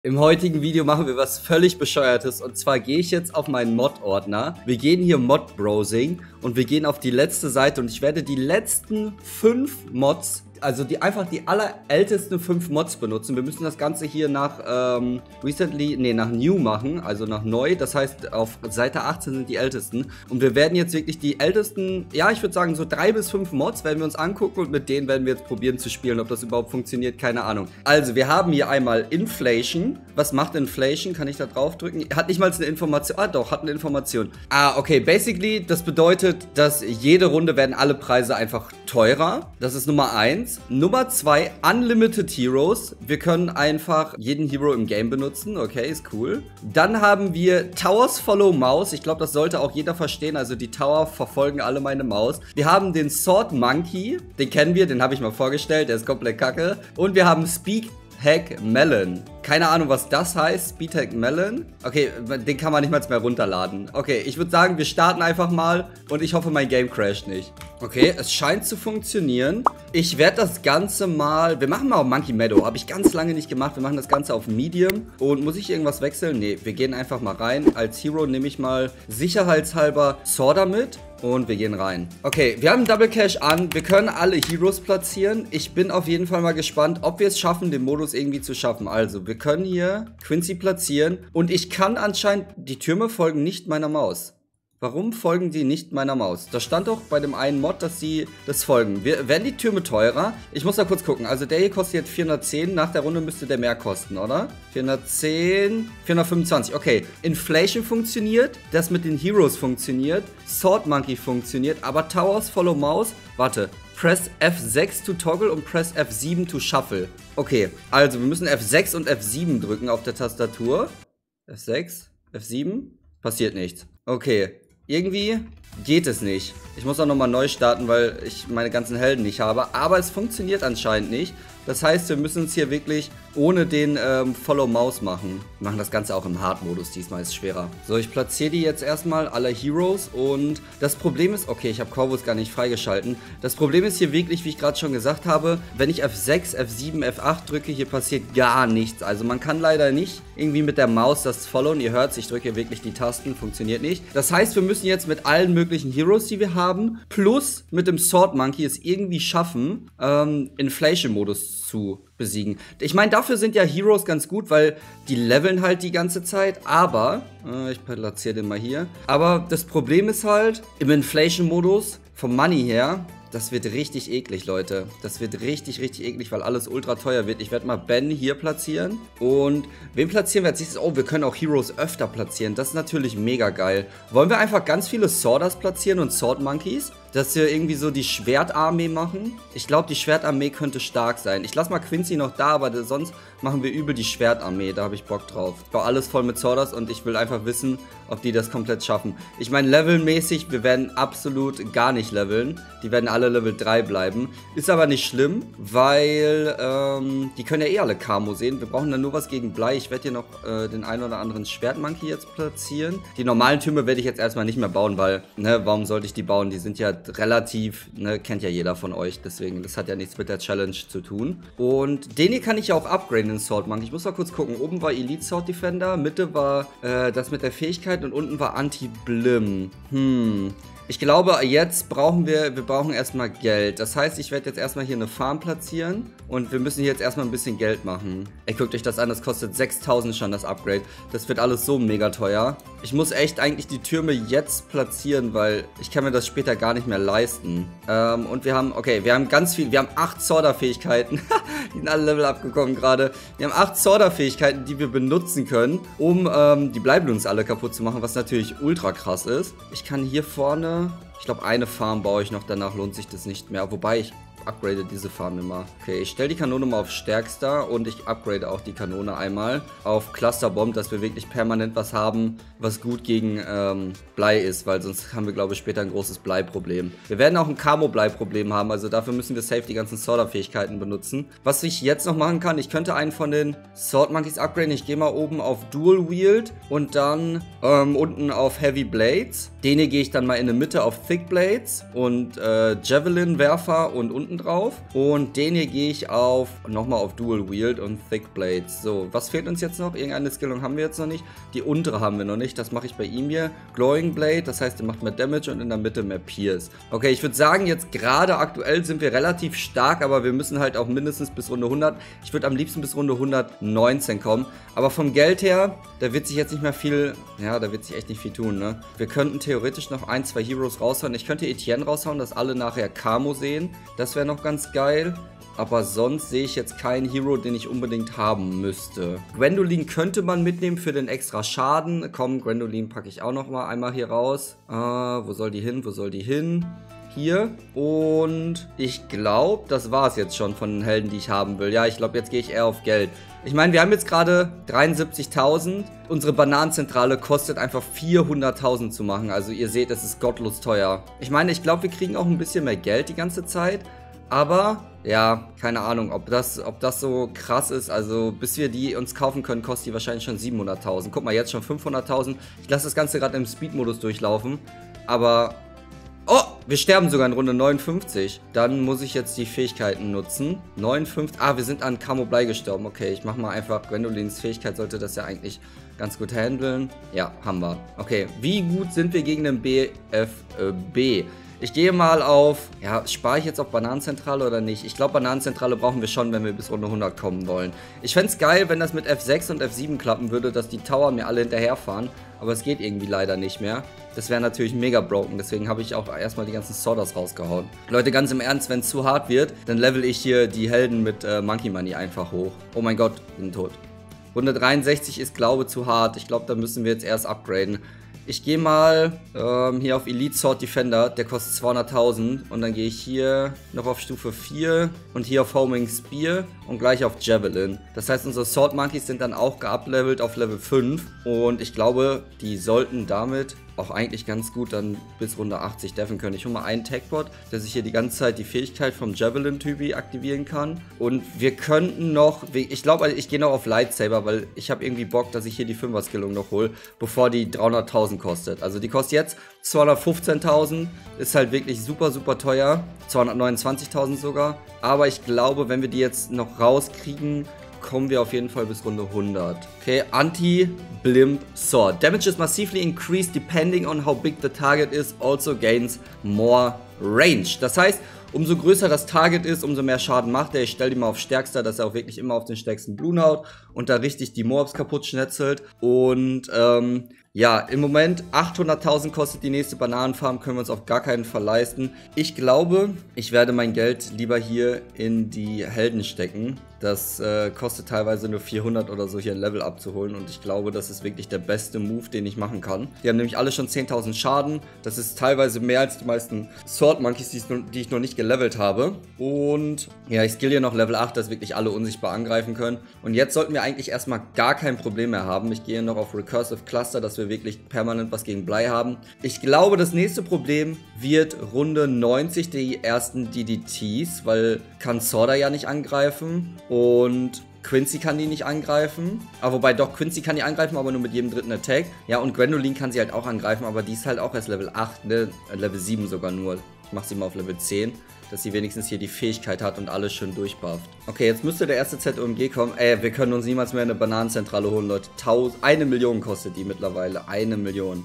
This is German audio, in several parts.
Im heutigen Video machen wir was völlig Bescheuertes und zwar gehe ich jetzt auf meinen Mod-Ordner. Wir gehen hier Mod-Browsing und wir gehen auf die letzte Seite und ich werde die letzten 5 Mods, also einfach die allerältesten 5 Mods benutzen. Wir müssen das Ganze hier nach nach New machen, also nach neu. Das heißt, auf Seite 18 sind die ältesten. Und wir werden jetzt wirklich die ältesten, ja, ich würde sagen so 3 bis 5 Mods werden wir uns angucken und mit denen werden wir jetzt probieren zu spielen. Ob das überhaupt funktioniert, keine Ahnung. Also, wir haben hier einmal Inflation. Was macht Inflation? Kann ich da drauf drücken? Hat nicht mal eine Information. Ah, doch, hat eine Information. Ah, okay. Basically, das bedeutet, dass jede Runde werden alle Preise einfach teurer. Das ist Nummer 1. Nummer 2, Unlimited Heroes. Wir können einfach jeden Hero im Game benutzen. Okay, ist cool. Dann haben wir Towers Follow Maus. Ich glaube, das sollte auch jeder verstehen. Also die Tower verfolgen alle meine Maus. Wir haben den Sword Monkey. Den kennen wir, den habe ich mal vorgestellt. Der ist komplett kacke. Und wir haben Speak Hack Melon. Keine Ahnung, was das heißt. Speedhack Melon. Okay, den kann man nicht mal mehr runterladen. Okay, ich würde sagen, wir starten einfach mal und ich hoffe, mein Game crasht nicht. Okay, es scheint zu funktionieren. Ich werde das Ganze mal... Wir machen mal auf Monkey Meadow. Habe ich ganz lange nicht gemacht. Wir machen das Ganze auf Medium. Und muss ich irgendwas wechseln? Nee, wir gehen einfach mal rein. Als Hero nehme ich mal sicherheitshalber Sorda mit. Und wir gehen rein. Okay, wir haben Double Cash an. Wir können alle Heroes platzieren. Ich bin auf jeden Fall mal gespannt, ob wir es schaffen, den Modus irgendwie zu schaffen. Also, wir können hier Quincy platzieren. Und ich kann anscheinend... Die Türme folgen nicht meiner Maus. Warum folgen die nicht meiner Maus? Da stand doch bei dem einen Mod, dass sie das folgen. Werden die Türme teurer? Ich muss da kurz gucken. Also der hier kostet jetzt 410. Nach der Runde müsste der mehr kosten, oder? 410, 425. Okay, Inflation funktioniert. Das mit den Heroes funktioniert. Sword Monkey funktioniert. Aber Towers Follow Maus. Warte. Press F6 to toggle und Press F7 to shuffle. Okay, also wir müssen F6 und F7 drücken auf der Tastatur. F6, F7. Passiert nichts. Okay. Irgendwie geht es nicht. Ich muss auch nochmal neu starten, weil ich meine ganzen Helden nicht habe. Aber es funktioniert anscheinend nicht. Das heißt, wir müssen es hier wirklich ohne den Follow Maus machen. Wir machen das Ganze auch im Hard-Modus, diesmal ist es schwerer. So, ich platziere die jetzt erstmal, alle Heroes. Und das Problem ist, okay, ich habe Corvus gar nicht freigeschalten. Das Problem ist hier wirklich, wie ich gerade schon gesagt habe, wenn ich F6, F7, F8 drücke, hier passiert gar nichts. Also man kann leider nicht irgendwie mit der Maus das followen. Ihr hört es, ich drücke hier wirklich die Tasten, funktioniert nicht. Das heißt, wir müssen jetzt mit allen möglichen Heroes, die wir haben, plus mit dem Sword Monkey es irgendwie schaffen, Inflation-Modus zu besiegen. Ich meine, dafür sind ja Heroes ganz gut, weil die leveln halt die ganze Zeit, aber, ich platziere den mal hier, aber das Problem ist halt, im Inflation-Modus, vom Money her, das wird richtig eklig, Leute. Das wird richtig, richtig eklig, weil alles ultra teuer wird. Ich werde mal Ben hier platzieren. Und wen platzieren wir als nächstes? Oh, wir können auch Heroes öfter platzieren. Das ist natürlich mega geil. Wollen wir einfach ganz viele Sworders platzieren und Sword Monkeys? Dass wir irgendwie so die Schwertarmee machen. Ich glaube, die Schwertarmee könnte stark sein. Ich lasse mal Quincy noch da, aber sonst machen wir übel die Schwertarmee. Da habe ich Bock drauf. Ich baue alles voll mit Sworders und ich will einfach wissen, ob die das komplett schaffen. Ich meine, levelmäßig, wir werden absolut gar nicht leveln. Die werden alle Level 3 bleiben. Ist aber nicht schlimm, weil die können ja eh alle Camo sehen. Wir brauchen dann nur was gegen Blei. Ich werde hier noch den einen oder anderen Schwertmonkey jetzt platzieren. Die normalen Türme werde ich jetzt erstmal nicht mehr bauen, weil, ne, warum sollte ich die bauen? Die sind ja relativ, ne, kennt ja jeder von euch, deswegen, das hat ja nichts mit der Challenge zu tun. Und den hier kann ich ja auch upgraden, den Sword Monkey. Ich muss mal kurz gucken, oben war Elite Sword Defender, Mitte war das mit der Fähigkeit und unten war Anti-Blim. Ich glaube, jetzt brauchen wir brauchen erstmal Geld. Das heißt, ich werde jetzt erstmal hier eine Farm platzieren und wir müssen hier jetzt erstmal ein bisschen Geld machen. Ey, guckt euch das an, das kostet 6000 schon, das Upgrade. Das wird alles so mega teuer. Ich muss echt eigentlich die Türme jetzt platzieren, weil ich kann mir das später gar nicht mehr leisten. Und wir haben, okay, wir haben ganz viel, wir haben 8 Sorda-Fähigkeiten. Die sind alle Level abgekommen gerade. Wir haben 8 Sorda-Fähigkeiten, die wir benutzen können, um die Bleibluns alle kaputt zu machen, was natürlich ultra krass ist. Ich kann hier vorne... Ich glaube, eine Farm baue ich noch, danach lohnt sich das nicht mehr. Wobei, ich upgrade diese Farm immer. Okay, ich stelle die Kanone mal auf Stärkster und ich upgrade auch die Kanone einmal auf Clusterbomb, dass wir wirklich permanent was haben, was gut gegen Blei ist, weil sonst haben wir, glaube ich, später ein großes Blei-Problem. Wir werden auch ein Camo-Blei-Problem haben, also dafür müssen wir safe die ganzen Sorda-Fähigkeiten benutzen. Was ich jetzt noch machen kann, ich könnte einen von den Sword Monkeys upgraden. Ich gehe mal oben auf Dual Wield und dann unten auf Heavy Blades. Den hier gehe ich dann mal in der Mitte auf Thick Blades und Javelin-Werfer und unten hinten drauf. Und den hier gehe ich auf, nochmal auf Dual Wield und Thick Blades. So, was fehlt uns jetzt noch? Irgendeine Skillung haben wir jetzt noch nicht. Die untere haben wir noch nicht, das mache ich bei ihm hier. Glowing Blade, das heißt, er macht mehr Damage und in der Mitte mehr Pierce. Okay, ich würde sagen, jetzt gerade aktuell sind wir relativ stark, aber wir müssen halt auch mindestens bis Runde 100. Ich würde am liebsten bis Runde 119 kommen. Aber vom Geld her, da wird sich jetzt nicht mehr viel, ja, da wird sich echt nicht viel tun, ne? Wir könnten theoretisch noch 1, 2 Heroes raushauen. Ich könnte Etienne raushauen, dass alle nachher Camo sehen. Das wäre noch ganz geil. Aber sonst sehe ich jetzt keinen Hero, den ich unbedingt haben müsste. Gwendoline könnte man mitnehmen für den extra Schaden. Komm, Gwendoline packe ich auch noch mal einmal hier raus. Wo soll die hin? Wo soll die hin? Hier. Und ich glaube, das war es jetzt schon von den Helden, die ich haben will. Ja, ich glaube, jetzt gehe ich eher auf Geld. Ich meine, wir haben jetzt gerade 73.000. Unsere Bananenzentrale kostet einfach 400.000 zu machen. Also ihr seht, es ist gottlos teuer. Ich meine, ich glaube, wir kriegen auch ein bisschen mehr Geld die ganze Zeit. Aber, ja, keine Ahnung, ob das so krass ist. Also, bis wir die uns kaufen können, kostet die wahrscheinlich schon 700.000. Guck mal, jetzt schon 500.000. Ich lasse das Ganze gerade im Speed-Modus durchlaufen. Aber, oh, wir sterben sogar in Runde 59. Dann muss ich jetzt die Fähigkeiten nutzen. 59, wir sind an Camo Blei gestorben. Okay, ich mache mal einfach, Gwendolins Fähigkeit sollte das ja eigentlich ganz gut handeln. Ja, haben wir. Okay, wie gut sind wir gegen den BFB? Ich gehe mal auf, ja, spare ich jetzt auf Bananenzentrale oder nicht? Ich glaube, Bananenzentrale brauchen wir schon, wenn wir bis Runde 100 kommen wollen. Ich fände es geil, wenn das mit F6 und F7 klappen würde, dass die Tower mir alle hinterherfahren. Aber es geht irgendwie leider nicht mehr. Das wäre natürlich mega broken, deswegen habe ich auch erstmal die ganzen Sworders rausgehauen. Leute, ganz im Ernst, wenn es zu hart wird, dann level ich hier die Helden mit Monkey Money einfach hoch. Oh mein Gott, bin tot. Runde 63 ist, glaube ich, zu hart. Ich glaube, da müssen wir jetzt erst upgraden. Ich gehe mal hier auf Elite Sword Defender, der kostet 200.000 und dann gehe ich hier noch auf Stufe 4 und hier auf Homing Spear und gleich auf Javelin. Das heißt, unsere Sword Monkeys sind dann auch geuplevelt auf Level 5 und ich glaube, die sollten damit auch eigentlich ganz gut dann bis Runde 80 deffen können. Ich hole mal einen Techbot, der sich hier die ganze Zeit die Fähigkeit vom Javelin-Typi aktivieren kann. Und wir könnten noch, ich glaube, ich gehe noch auf Lightsaber, weil ich habe irgendwie Bock, dass ich hier die 5er-Skillung noch hole, bevor die 300.000 kostet. Also die kostet jetzt 215.000, ist halt wirklich super, super teuer. 229.000 sogar. Aber ich glaube, wenn wir die jetzt noch rauskriegen, kommen wir auf jeden Fall bis Runde 100. Okay, Anti-Blimp Sword. Damage is massively increased depending on how big the target is, also gains more range. Das heißt, umso größer das Target ist, umso mehr Schaden macht er. Ich stelle die mal auf Stärkster, dass er auch wirklich immer auf den stärksten Bloon haut und da richtig die Mobs kaputt schnetzelt. Und ja, im Moment 800.000 kostet die nächste Bananenfarm, können wir uns auf gar keinen Fall leisten. Ich glaube, ich werde mein Geld lieber hier in die Helden stecken. Das kostet teilweise nur 400 oder so, hier ein Level abzuholen. Und ich glaube, das ist wirklich der beste Move, den ich machen kann. Die haben nämlich alle schon 10.000 Schaden. Das ist teilweise mehr als die meisten Sword Monkeys, die ich noch nicht gelevelt habe. Und ja, ich skill hier noch Level 8, dass wirklich alle unsichtbar angreifen können. Und jetzt sollten wir eigentlich erstmal gar kein Problem mehr haben. Ich gehe noch auf Recursive Cluster, dass wir wirklich permanent was gegen Blei haben. Ich glaube, das nächste Problem wird Runde 90, die ersten DDTs, weil kann Sorda ja nicht angreifen. Und Quincy kann die nicht angreifen. Aber wobei doch, Quincy kann die angreifen, aber nur mit jedem dritten Attack. Ja, und Gwendoline kann sie halt auch angreifen, aber die ist halt auch erst Level 8, ne? Level 7 sogar nur. Ich mach sie mal auf Level 10, dass sie wenigstens hier die Fähigkeit hat und alles schön durchbufft. Okay, jetzt müsste der erste ZOMG kommen. Ey, wir können uns niemals mehr eine Bananenzentrale holen, Leute. 1 Million kostet die mittlerweile. 1 Million.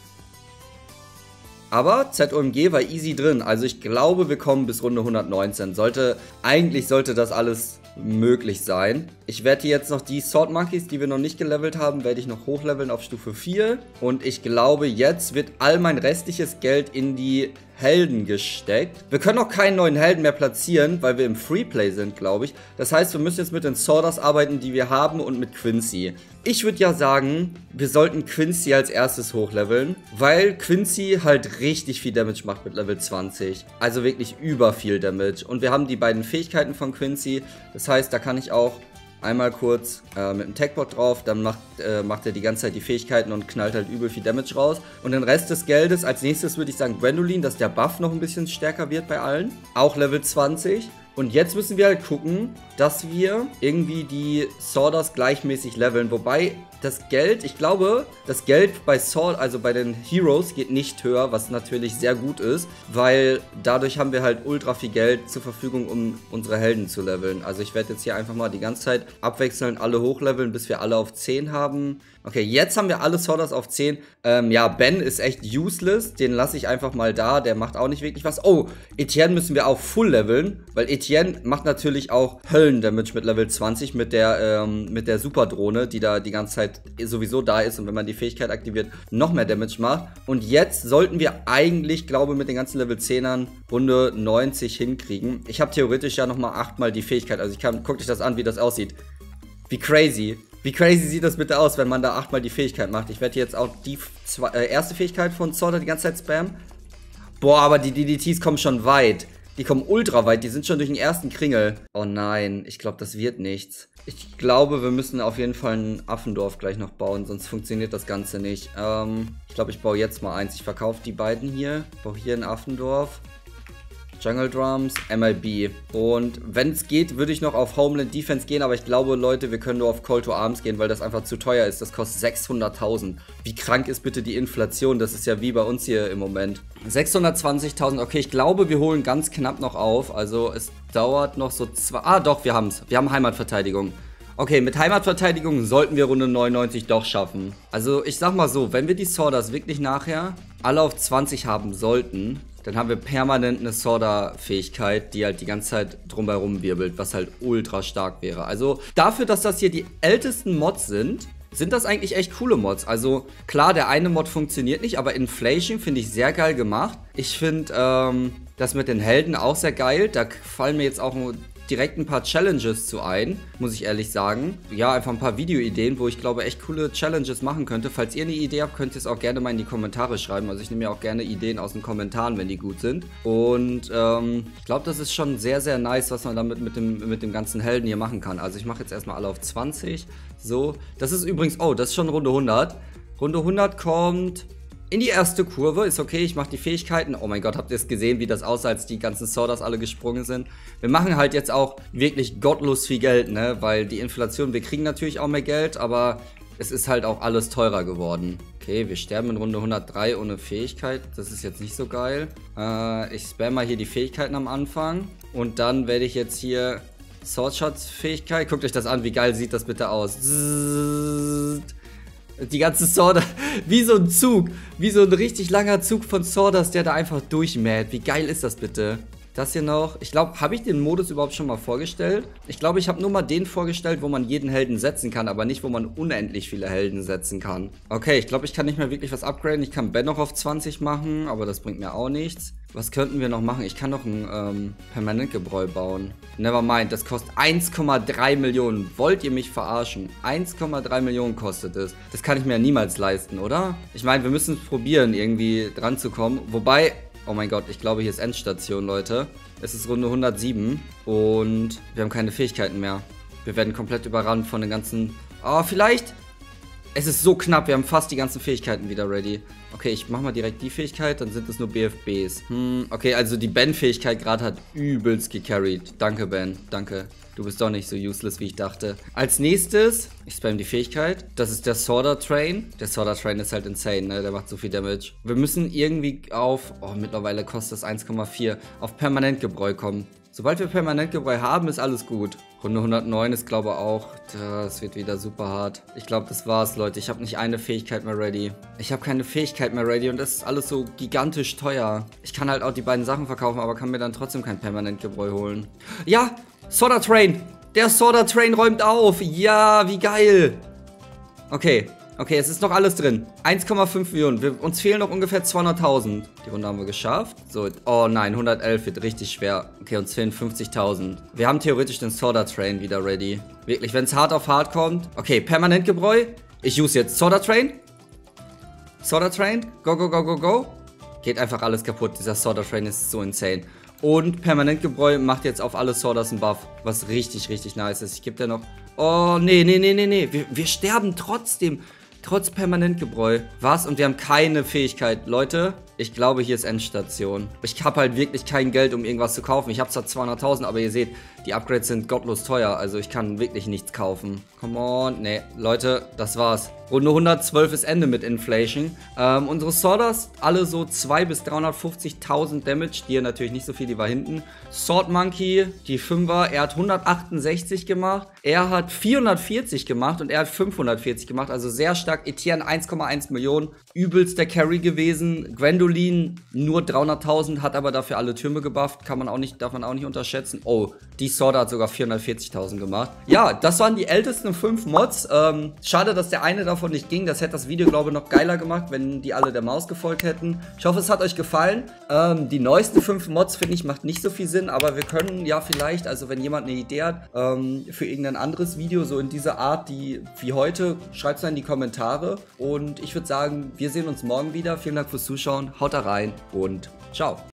Aber ZOMG war easy drin. Also ich glaube, wir kommen bis Runde 119. Eigentlich sollte das alles möglich sein. Ich werde hier jetzt noch die Sword Monkeys, die wir noch nicht gelevelt haben, werde ich noch hochleveln auf Stufe 4. Und ich glaube, jetzt wird all mein restliches Geld in die Helden gesteckt. Wir können auch keinen neuen Helden mehr platzieren, weil wir im Freeplay sind, glaube ich. Das heißt, wir müssen jetzt mit den Sworders arbeiten, die wir haben und mit Quincy. Ich würde ja sagen, wir sollten Quincy als erstes hochleveln, weil Quincy halt richtig viel Damage macht mit Level 20. Also wirklich über viel Damage. Und wir haben die beiden Fähigkeiten von Quincy. Das heißt, da kann ich auch einmal kurz mit dem Techbot drauf, dann macht er die ganze Zeit die Fähigkeiten und knallt halt übel viel Damage raus. Und den Rest des Geldes, als nächstes würde ich sagen Gwendoline, dass der Buff noch ein bisschen stärker wird bei allen. Auch Level 20. Und jetzt müssen wir halt gucken, dass wir irgendwie die Sawdust gleichmäßig leveln. Wobei das Geld, ich glaube, das Geld bei Sword, also bei den Heroes, geht nicht höher, was natürlich sehr gut ist, weil dadurch haben wir halt ultra viel Geld zur Verfügung, um unsere Helden zu leveln. Also ich werde jetzt hier einfach mal die ganze Zeit abwechselnd alle hochleveln, bis wir alle auf 10 haben. Okay, jetzt haben wir alle Sawdust auf 10. Ja, Ben ist echt useless. Den lasse ich einfach mal da. Der macht auch nicht wirklich was. Oh, Etienne müssen wir auch full leveln, weil Etienne macht natürlich auch Höllendamage mit Level 20 mit der Superdrohne, die da die ganze Zeit sowieso da ist und wenn man die Fähigkeit aktiviert, noch mehr Damage macht. Und jetzt sollten wir eigentlich, glaube ich, mit den ganzen Level 10ern Runde 90 hinkriegen. Ich habe theoretisch ja nochmal 8-mal die Fähigkeit. Also guckt euch das an, wie das aussieht. Wie crazy. Wie crazy sieht das bitte aus, wenn man da 8-mal die Fähigkeit macht? Ich werde jetzt auch die erste Fähigkeit von Sword die ganze Zeit spammen. Boah, aber die DDTs kommen schon weit. Die kommen ultra weit. Die sind schon durch den ersten Kringel. Oh nein, ich glaube, das wird nichts. Ich glaube, wir müssen auf jeden Fall ein Affendorf gleich noch bauen, sonst funktioniert das Ganze nicht. Ich glaube, ich baue jetzt mal eins. Ich verkaufe die beiden hier. Ich baue hier ein Affendorf. Jungle Drums, MLB. Und wenn es geht, würde ich noch auf Homeland Defense gehen, aber ich glaube, Leute, wir können nur auf Call to Arms gehen, weil das einfach zu teuer ist. Das kostet 600.000. Wie krank ist bitte die Inflation? Das ist ja wie bei uns hier im Moment. 620.000, okay, ich glaube, wir holen ganz knapp noch auf. Also es dauert noch so zwei... Ah, doch, wir haben es. Wir haben Heimatverteidigung. Okay, mit Heimatverteidigung sollten wir Runde 99 doch schaffen. Also ich sag mal so, wenn wir die Sawdust wirklich nachher alle auf 20 haben sollten, dann haben wir permanent eine Sawdust-Fähigkeit, die halt die ganze Zeit drumherum wirbelt, was halt ultra stark wäre. Also dafür, dass das hier die ältesten Mods sind das eigentlich echt coole Mods. Also klar, der eine Mod funktioniert nicht, aber Inflation finde ich sehr geil gemacht. Ich finde das mit den Helden auch sehr geil. Da fallen mir jetzt auch direkt ein paar Challenges zu ein, muss ich ehrlich sagen. Ja, einfach ein paar Videoideen, wo ich glaube echt coole Challenges machen könnte. Falls ihr eine Idee habt, könnt ihr es auch gerne mal in die Kommentare schreiben. Also ich nehme ja auch gerne Ideen aus den Kommentaren, wenn die gut sind. Und ich glaube, das ist schon sehr, sehr nice, was man damit mit dem ganzen Helden hier machen kann. Also ich mache jetzt erstmal alle auf 20. So, das ist übrigens, oh, das ist schon Runde 100. Runde 100 kommt... in die erste Kurve, ist okay, ich mache die Fähigkeiten. Oh mein Gott, habt ihr es gesehen, wie das aussah, als die ganzen Sawdust alle gesprungen sind? Wir machen halt jetzt auch wirklich gottlos viel Geld, ne? Weil die Inflation, wir kriegen natürlich auch mehr Geld, aber es ist halt auch alles teurer geworden. Okay, wir sterben in Runde 103 ohne Fähigkeit. Das ist jetzt nicht so geil. Ich spam mal hier die Fähigkeiten am Anfang. Und dann werde ich jetzt hier Swordshot-Fähigkeit. Guckt euch das an, wie geil sieht das bitte aus. Die ganze Sawdust, wie so ein Zug, wie so ein richtig langer Zug von Sawdust, der da einfach durchmäht. Wie geil ist das bitte? Das hier noch, ich glaube, habe ich den Modus überhaupt schon mal vorgestellt? Ich glaube, ich habe nur mal den vorgestellt, wo man jeden Helden setzen kann, aber nicht, wo man unendlich viele Helden setzen kann. Okay, ich glaube, ich kann nicht mehr wirklich was upgraden. Ich kann Ben noch auf 20 machen, aber das bringt mir auch nichts. Was könnten wir noch machen? Ich kann noch ein Permanentgebräu bauen. Nevermind, das kostet 1,3 Millionen. Wollt ihr mich verarschen? 1,3 Millionen kostet es. Das kann ich mir ja niemals leisten, oder? Ich meine, wir müssen es probieren, irgendwie dran zu kommen. Wobei, oh mein Gott, ich glaube, hier ist Endstation, Leute. Es ist Runde 107 und wir haben keine Fähigkeiten mehr. Wir werden komplett überrannt von den ganzen... Oh, vielleicht... Es ist so knapp, wir haben fast die ganzen Fähigkeiten wieder ready. Okay, ich mach mal direkt die Fähigkeit, dann sind es nur BFBs. Okay, also die Ben-Fähigkeit gerade hat übelst gecarried. Danke, Ben, danke. Du bist doch nicht so useless, wie ich dachte. Als nächstes, ich spam die Fähigkeit. Das ist der Sawdust Train. Der Sawdust Train ist halt insane, ne? Der macht so viel Damage. Wir müssen irgendwie auf, oh, mittlerweile kostet es 1,4, auf Permanentgebräu kommen. Sobald wir Permanentgebräu haben, ist alles gut. Runde 109 ist, glaube ich, auch... Das wird wieder super hart. Ich glaube, das war's, Leute. Ich habe nicht eine Fähigkeit mehr ready. Ich habe keine Fähigkeit mehr ready und das ist alles so gigantisch teuer. Ich kann halt auch die beiden Sachen verkaufen, aber kann mir dann trotzdem kein Permanentgebräu holen. Ja! Sawdust Train! Der Sawdust Train räumt auf! Ja, wie geil! Okay. Okay, es ist noch alles drin. 1,5 Millionen. Uns fehlen noch ungefähr 200.000. Die Runde haben wir geschafft. So, oh nein, 111 wird richtig schwer. Okay, uns fehlen 50.000. Wir haben theoretisch den Sawdust Train wieder ready. Wirklich, wenn es hart auf hart kommt. Okay, Permanentgebräu. Ich use jetzt Sawdust Train. Sawdust Train. Go, go, go, go, go. Geht einfach alles kaputt. Dieser Sawdust Train ist so insane. Und Permanentgebräu macht jetzt auf alle Sawdust einen Buff. Was richtig, richtig nice ist. Ich gebe dir noch... Oh, nee, nee, nee, nee, nee. Wir sterben trotzdem. Trotz Permanentgebräu. Was? Und wir haben keine Fähigkeit. Leute, Ich glaube, hier ist Endstation. Ich habe halt wirklich kein Geld, um irgendwas zu kaufen. Ich habe zwar 200.000, aber ihr seht, die Upgrades sind gottlos teuer. Also ich kann wirklich nichts kaufen. Come on. Nee, Leute, das war's. Runde 112 ist Ende mit Inflation. Unsere Sawdust, alle so 200.000 bis 350.000 Damage. Die hier natürlich nicht so viel, die war hinten. Sword Monkey, die 5er, er hat 168 gemacht. Er hat 440 gemacht und er hat 540 gemacht. Also sehr stark. Etienne 1,1 Millionen. Übelst der Carry gewesen. Gwendoline nur 300.000, hat aber dafür alle Türme gebufft. Darf man auch nicht unterschätzen. Oh, die Sword hat sogar 440.000 gemacht. Ja, das waren die ältesten 5 Mods. Schade, dass der eine davon nicht ging. Das hätte das Video, glaube ich, noch geiler gemacht, wenn die alle der Maus gefolgt hätten. Ich hoffe, es hat euch gefallen. Die neuesten 5 Mods, finde ich, macht nicht so viel Sinn, aber wir können ja vielleicht, also wenn jemand eine Idee hat, für irgendein anderes Video, so in dieser Art, wie heute, schreibt es in die Kommentare. Und ich würde sagen, wir sehen uns morgen wieder. Vielen Dank fürs Zuschauen. Haut da rein und ciao.